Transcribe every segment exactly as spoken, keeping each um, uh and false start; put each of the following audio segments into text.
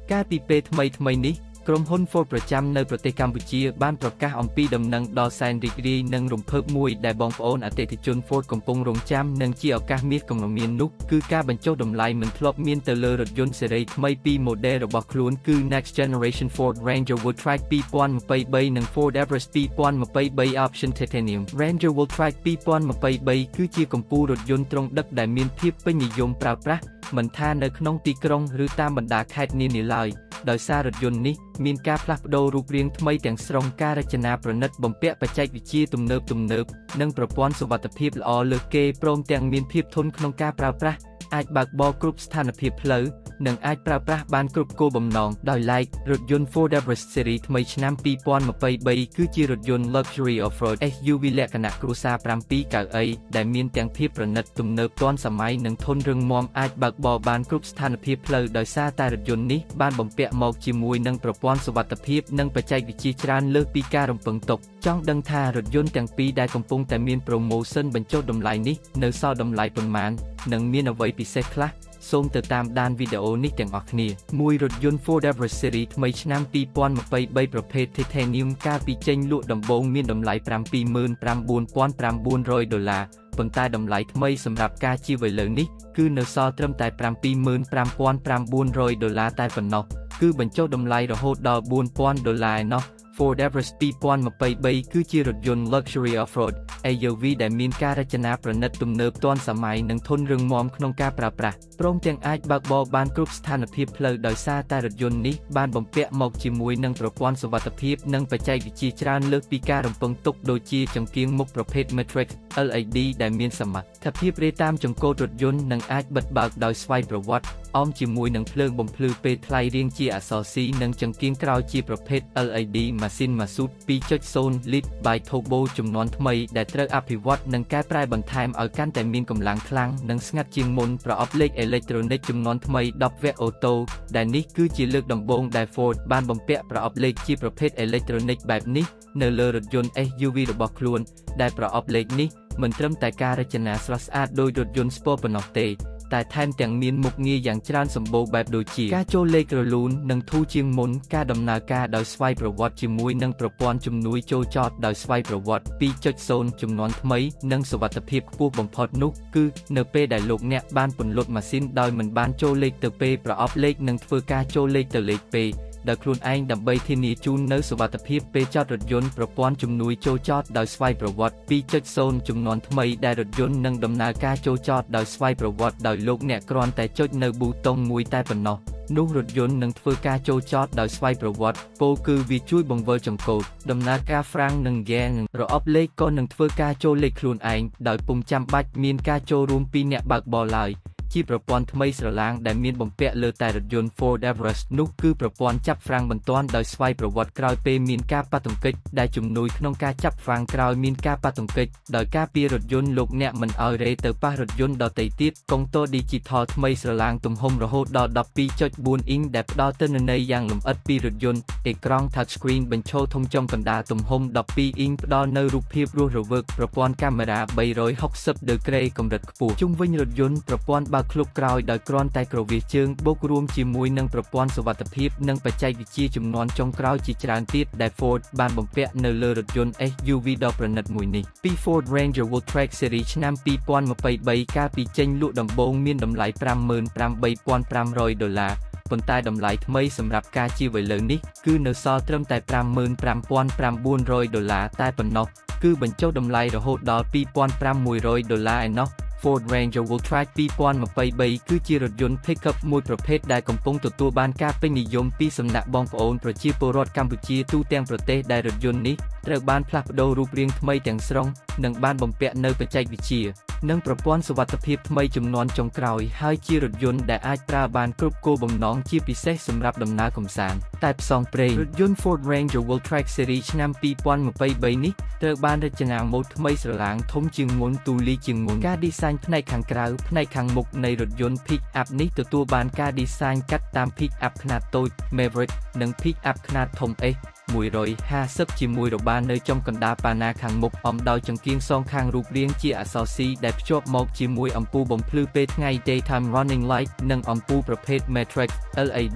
ការពីពេលថ្មីថ្មីនេះក្រុមហ៊ុន Ford ប្រចាំនៅប្រទេសកម្ពុជាបានប្រកាសអំពីដំណឹងដ៏សែនរីករាយនិងរំភើបមួយដែលបងប្អូនអតិថិជន Ford កំពុងរង់ចាំនិងជាឱកាសមាសកំមាននោះគឺការបញ្ចុះតម្លៃមិនធ្លាប់មានទៅលើរថយន្តស៊េរីថ្មីពីរ model របស់ខ្លួនគឺ Next Generation Ford Ranger Wildtrak ពីរពាន់ยี่สิบสามនិង Ford Everest ពីរពាន់ยี่สิบสาม Option Titanium Ranger Wildtrak ពីរពាន់ยี่สิบสามគឺជាកំពូលរថយន្តទ្រង់ដឹកដែលមានភាពពេញនិយមប្រើប្រាស់មិនថានៅក្នុងទីក្រុងឬតាមបណ្ដាខេត្តនានាឡើយដោយសាររថយន្តនេះមានការផ្លាស់ប្ដូររូបរាងថ្មីទាំងស្រុងការរចនាប្រណិតបំពាក់បច្ចេកវិទ្យាទំនើបទំនើបនិងប្រព័ន្ធសុវត្ថិភាពល្អលើសគេព្រមទាំងមានភាពធន់ក្នុងការប្រើប្រាស់អាចបើកបរគ្រប់ស្ថានភាពផ្លូវនិងអាចប្រើប្រាស់បានគ្រប់គោលបំណងដោយឡែករថយន្ត Ford Everest Series ថ្មីឆ្នាំពីរពាន់ยี่สิบสามគឺជារថយន្ត Luxury Off-road เอส ยู វី លក្ខណៈគ្រួសារប្រាំពីរកៅអីដែលមានទាំងភាពប្រណិតទំនើបទាន់សម័យនិងធន់រឹងមាំអាចបើកបរបានគ្រប់ស្ថានភាពផ្លូវដោយសារតែរថយន្តនេះបានបំពាក់មកជាមួយនឹងប្រព័ន្ធសុវត្ថិភាពនិងបច្ចេកវិទ្យាច្រើនលើសពីការរំពឹងទុកចង់ដឹងថារថយន្តទាំងពីរដែលកំពុងតែមាន promotion បញ្ចុះតម្លៃនេះនៅសល់តម្លៃប៉ុន្មាននិងមានអ្វីពិសេសខ្លះសូមទៅតាមដានវីដេអូនេះទាំងអស់គ្នាមួយរថយន្ត Ford Everest Series ថ្មីឆ្នាំពីរពាន់ยี่สิบสามប្រភេទ Titanium កាលពីចេញលក់ដំបូងមានតម្លៃប្រាំពីរម៉ឺនប្រាំបួនពាន់ប្រាំបួនរយដុល្លារប៉ុន្តែតម្លៃថ្មីសម្រាប់ការជិះឥឡូវនេះគឺនៅសល់ត្រឹមតែប្រាំពីរម៉ឺនប្រាំពាន់ប្រាំបួនរយដុល្លារតែប៉ុណ្ណោះគឺបញ្ចុះតម្លៃរហូតដល់បួនពាន់ដុល្លារឯណោះFord Everest ពីរពាន់ยี่สิบสามគឺជារថយន្ត Luxury Off-road เอ ยู វី ដែលមានការរចនាប្រណិតទំនើបទាន់សម័យនិងធន់រឹងមាំក្នុងការប្រើប្រាស់ព្រមទាំងអាចបើកបរបានគ្រប់ស្ថានភាពផ្លូវដោយសារតែរថយន្តនេះបានបំពាក់មកជាមួយនឹងប្រព័ន្ធសុវត្ថិភាពនិងបច្ចេកវិទ្យាច្រើនលើសពីការរំពឹងទុកដូចជាចង្គៀងមុខប្រភេទ Matrix แอล อี ดี ដែលមានសមត្ថភាពរាយតាមចង្កូតរថយន្តនិងអាចបិទបើកដោយស្វ័យប្រវត្តិអមជាមួយនឹងភ្លើងបំភ្លឺពេលថ្លៃរាងជាអក្សរ C និងចង្គៀងក្រោយជាប្រភេទ แอล อี ดี ម៉ាស៊ីនម៉ាស៊ូត ពីរจุดศูนย์ លីត្រ by Turbo ជំនាន់ថ្មីដែលត្រូវអភិវឌ្ឍនិងកែប្រែបន្ថែមឲ្យកាន់តែមានកម្លាំងខ្លាំងនិងស្ងាត់ជាងមុនប្រអប់លេខអេឡិចត្រូនិកជំនាន់ថ្មីដប់វគ្គអូតូដែលនេះគឺជាលើកដំបូងដែល Ford បានបំពាក់ប្រអប់លេខជាប្រភេទអេឡិចត្រូនិកបែបនេះនៅលើរថយន្ត เอส ยู វី របស់ខ្លួនដែលប្រអប់លេខនេះមិនត្រឹមតែការរចនាស្រស់ស្អាតដោយរថយន្តស្ពร์ប៉ុណ្ណោះទេតែថែមទាំងមានមុខងារយ៉ាងច្រើនសម្បូរបែបដូចជាការចូលលេខរលូននិងធូរជាងមុនការដំណើរការដោយស្វ័យប្រវត្តិជាមួយនឹងប្រព័ន្ធជំនួយចូលចតដោយស្វ័យប្រវត្តិ ពីរจุดศูนย์ ជំនាន់ថ្មីនិងសុវត្ថិភាពខ្ពស់បំផុតនោះគឺនៅពេលដែលលោកអ្នកបានពន្លត់ម៉ាស៊ីនដោយមិនបានចូលលេខទៅពេលប្រអប់លេខនិងធ្វើការចូលលេខទៅលេខពេលដោយខ្លួនឯងដើម្បីធានាជូននូវសុវត្ថិភាពពេលចតរថយន្តប្រព័ន្ធជំនួយចូលចតដោយស្វ័យប្រវត្តិ ពីរจุดศูนย์ ជំនាន់ថ្មីដែលរថយន្តនឹងដំណើរការចូលចតដោយស្វ័យប្រវត្តិដោយលោកអ្នកគ្រាន់តែចុចនៅប៊ូតុងមួយតែប៉ុណ្ណោះនោះរថយន្តនឹងធ្វើការចូលចតដោយស្វ័យប្រវត្តិពោលគឺវាជួយបង្វិលចង្កូតដំណើរការហ្វ្រាំងនិងហ្គែងប្រអប់លេខក៏នឹងធ្វើការចូលលេខខ្លួនឯងដោយពុំចាំបាច់មានការចូលរួមពីអ្នកបើកបរឡើយជាប្រព័ន្ធថ្មីស្រឡាងដែលមានបំពាក់លើតែរថយន្ត Ford Everest នោះគឺប្រព័ន្ធចាប់ហ្វ្រាំងបន្ទាន់ដោយស្វ័យប្រវត្តិក្រោយពេលមានការប៉ះទង្គិចដែលជំនួយក្នុងការចាប់ហ្វ្រាំងក្រោយមានការប៉ះទង្គិចដោយការពាររថយន្តលោកអ្នកមិនឲ្យរេទៅប៉ះរថយន្តដទៃទៀតកុងទ័រ Digital ថ្មីស្រឡាងទំហំរហូតដល់ដប់ពីរจุดបួន អ៊ីងដែលផ្ដល់ទិន្នន័យយ៉ាងលម្អិតពីរថយន្តអេក្រង់ Touchscreen បញ្ឈរធំចំកណ្ដាលទំហំដប់ពីរ អ៊ីងផ្ដល់នូវរូបភាពរស់រវើកប្រព័ន្ធកាមេរ៉ាបីរយហុកសិបដឺក្រេកម្រិតខ្ពស់ជុំវិញរថយន្តប្រព័ន្ធបើកឃ្លុបក្រោយដោយគ្រាន់តែគ្រវាសជើងបូករួមជាមួយនឹងប្រព័ន្ធសុវត្ថិភាពនិងបច្ចេកវិទ្យាជំនាន់ចុងក្រោយជាច្រើនទៀតដែល Ford បានបំពាក់នៅលើរថយន្ត เอส ยู វី ដ៏ប្រណិតមួយនេះពី Ford Ranger Wildtrak Series ឆ្នាំពីរពាន់ยี่สิบสามកាលពីចេញលក់ដំបូងមានតម្លៃប្រាំម៉ឺនប្រាំបីពាន់ប្រាំរយដុល្លារប៉ុន្តែតម្លៃថ្មីសម្រាប់ការជិះឥឡូវនេះគឺនៅសល់ត្រឹមតែប្រាំម៉ឺនប្រាំពាន់ប្រាំបួនរយដុល្លារតែប៉ុណ្ណោះគឺបញ្ចុះតម្លៃរហូតដល់ពីរពាន់ប្រាំមួយរយដុល្លារឯណោះFord Ranger Wildtrak ពីរពាន់ยี่สิบสามគឺជារថយន្ត Pickup មួយប្រភេទដែលកំពុងទទួលបានការពេញនិយមពីសំណាក់បងប្អូនប្រជាពលរដ្ឋកម្ពុជាទូទាំងប្រទេសដែលរថយន្តនេះត្រូវបានផ្លាស់ប្ដូររូបរាងថ្មីទាំងស្រុងនិងបានបំពាក់នូវបច្ចេកវិទ្យានិងប្រព័ន្ធសុវត្ថិភាពថ្មីជំនាន់ចុងក្រោយហើយជារថយន្តដែលអាចប្រើបានគ្រប់គោលបំណងជាពិសេសសម្រាប់ដំណើរកម្សាន្តតែផ្សងព្រេងរថយន្ត Ford Ranger Wildtrak Series ឆ្នាំពីរពាន់ยี่สิบสามនេះត្រូវបានរចនាម៉ូដថ្មីស្រឡាងធំជាងមុនទូលាយជាងមុនការឌីហ្សាញផ្នែកខាងក្រៅផ្នែកខាងមុខនៃរថយន្ត Pick-up នេះទទួលបានការឌីហ្សាញកាត់តាម Pick-up ខ្នាតតូច Maverick និង Pick-up ខ្នាតធំ Sមួយរយห้าសិបជាមួយរបារនៅចំកណ្ដាលប៉ាណាខាងមុខអំដោយចង្គៀងសងខាងរូបរាងជាអក្សរ C ដែលភ្ជាប់មកជាមួយអំពូលបំភ្លឺពេលថ្ងៃ Daytime Running Light និងអំពូលប្រភេទ Matrix แอล อี ดี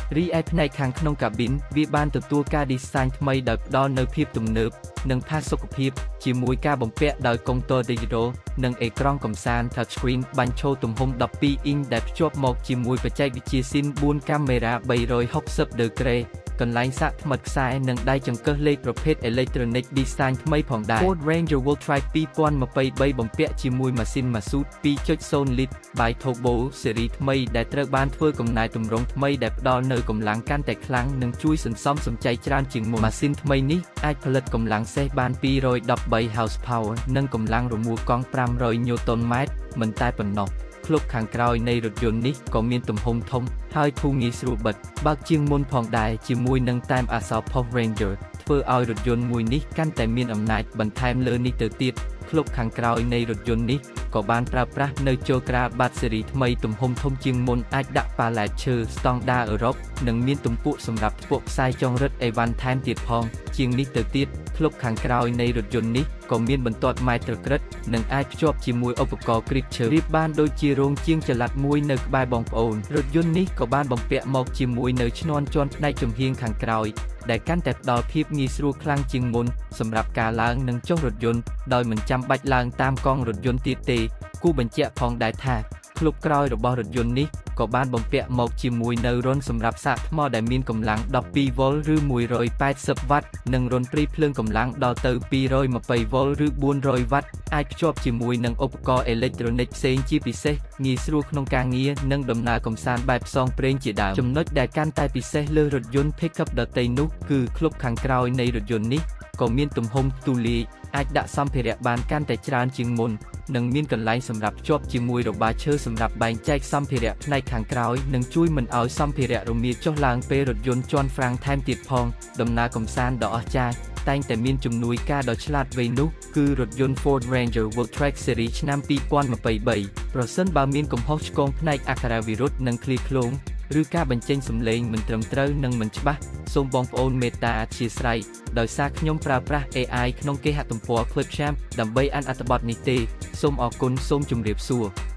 រីឯផ្នែកខាងក្នុងកាប៊ីនវាបានទទួលការ design ថ្មីដោយផ្ដល់នូវភាពទំនើបនិងផាសុកភាពជាមួយការបំពាក់ដោយកុងទ័រ Digital និងអេក្រង់កម្សាន្ត Touchscreen បាញ់ឈរទំហំដប់ពីរអ៊ីងដែលភ្ជាប់មកជាមួយបច្ចេកវិទ្យា Cine បួនកាមេរ៉ាបីរយហុកសិបដឺក្រេកន្លែងសាកថ្មិតខ្សែនិងដៃចង្កឹះលេខប្រភេទ Electronic Design ថ្មីផងដែរ Ford Ranger Wildtrak ពីរពាន់ម្ភៃបីបំពាក់ជាមួយម៉ាស៊ីន Masood ពីរจุดศูนย์ លីត្រ by Turbo ស៊េរីថ្មីដែលត្រូវបានធ្វើកំណែទម្រង់ថ្មីដែលផ្ដល់នូវកម្លាំងកាន់តែខ្លាំងនិងជួយសន្សំសំចៃច្រើនជាងមុនម៉ាស៊ីនថ្មីនេះអាចផលិតកម្លាំងសេះបានពីររយដប់បី horsepower និងកម្លាំងរមួលកង់ប្រាំរយ Newton meters មិនតែប៉ុណ្ណោះឃ្លុបខាងក្រោយនៃរថយន្តនេះក៏មានទំហំធំហើយធូរងាយស្រួលបិទបើកជាងមុនផងដែរជាមួយនឹងតែមអក្សរ Power Ranger ធ្វើឲ្យរថយន្តមួយនេះកាន់តែមានអំណាចបន្ថែមលើនេះទៅទៀតឃ្លុបខាងក្រោយនៃរថយន្តនេះក៏បានប្រើប្រាស់នៅចូលក្រាលបាតស៊េរីថ្មីទំហំធំជាងមុនអាចដាក់ប៉ាឡែតឈើស្តង់ដារអឺរ៉ុបនិងមានទំពក់សម្រាប់ធ្វើខ្សែចុងរឹតអេវ៉ាន់ថែមទៀតផងជាងនេះទៅទៀតឃ្លុបខាងក្រោយនៃរថយន្តនេះក៏មានបន្ទាត់ម៉ែត្រក្រិតនិងអាចភ្ជាប់ជាមួយឧបករណ៍គ្រីបឈើរៀបបានដូចជារោងជាងចល័តមួយនៅក្បែរបងប្អូនរថយន្តនេះក៏បានបំពាក់មកជាមួយនៅឈ្នាន់ជាន់ផ្នែកចំហៀងខាងក្រោយដែលកាន់តែផ្ដល់ភាពងាយស្រួលខ្លាំងជាងមុនសម្រាប់ការឡើងនិងចុះរថយន្តដោយមិនចាំបាច់ឡើងតាមកង់រថយន្តទៀតទេគូបញ្ជាក់ផងដែរថាឃ្លុបក្រោយរបស់រថយន្តនេះក៏បានបំពាក់មកជាមួយនៅរុនសម្រាប់សាកថ្មដែលមានកម្លាំងដប់ពីរវ៉ុលឬមួយរយប៉ែតសិបវ៉ាត់និងរុនព្រីភ្លើងកម្លាំងដល់ទៅពីររយម្ភៃវ៉ុលឬបួនរយវ៉ាត់អាចភ្ជាប់ជាមួយនឹងឧបករណ៍អេឡិចត្រូនិកផ្សេងជាពិសេសងាយស្រួលក្នុងការងារនិងដំណើរកម្សាន្តបែបផ្សងព្រេងជាដើមចំណុចដែលកាន់តែពិសេសលើរថយន្ត Pickup ដទៃនោះគឺឃ្លុបខាងក្រោយនៃរថយន្តនេះក៏មានទំហំទូលាយអាចដាក់សម្ភារៈបានកាន់តែច្រើនជាងមុននិងមានកន្លែងសម្រាប់ភ្ជាប់ជាមួយរបារឈើសម្រាប់បែងចែកសម្ភារៈផ្នែកខាងក្រោយនិងជួយមិនឲ្យសម្ភារៈរមៀលចុះឡើងពេលរថយន្តជាន់ហ្វ្រាំងថែមទៀតផងដំណើរកម្សាន្តដ៏អស្ចារ្យតែងតែមានជំនួយការដ៏ឆ្លាតវៃនោះគឺរថយន្ត Ford Ranger Wildtrak ស៊េរីឆ្នាំពីរពាន់ម្ភៃបីប្រសិនបើមានកំហុសឆ្គងផ្នែកអក្ខរាវិរុទ្ធនិងឃ្លាឃ្លោងឬការបញ្ចេញសំឡេងមិនត្រឹមត្រូវនិងមិនច្បាស់សូមបងប្អូនមេត្តាអធ្យាស្រ័យដោយសារខ្ញុំប្រើប្រាស់ អេ អាយ ក្នុងគេហទំព័រ Clipchamp ដើម្បីអានអត្ថបទនេះទេសូមអរគុណសូមជម្រាបសួរ